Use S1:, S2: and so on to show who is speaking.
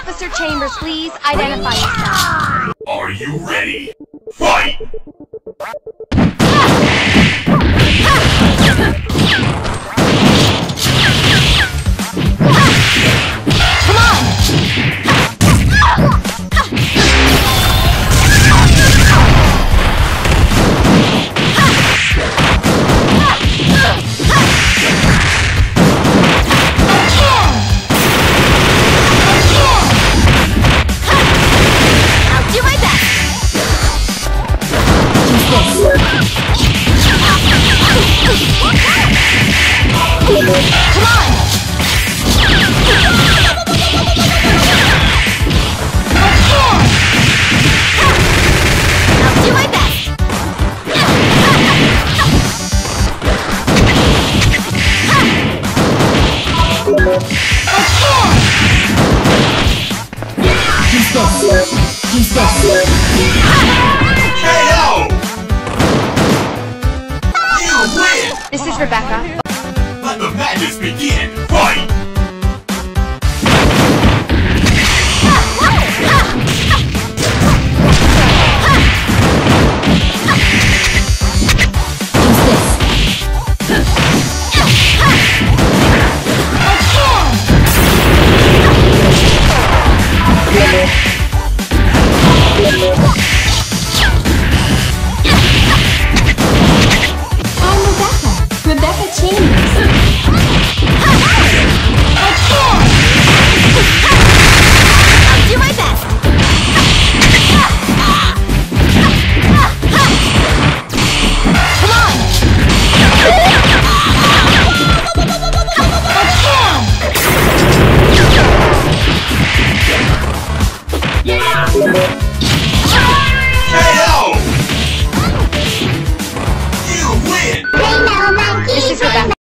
S1: Officer Chambers, please identify yourself.
S2: Are you ready? Fight!
S1: Come on! I'll do my best! Come on! I'll do my best!
S3: Use this.
S2: KO! You win!
S1: This is Rebecca.
S2: Let the madness begin! Fight!
S3: Rebecca Chambers.
S1: I'll do my best! Come on!
S2: Yeah!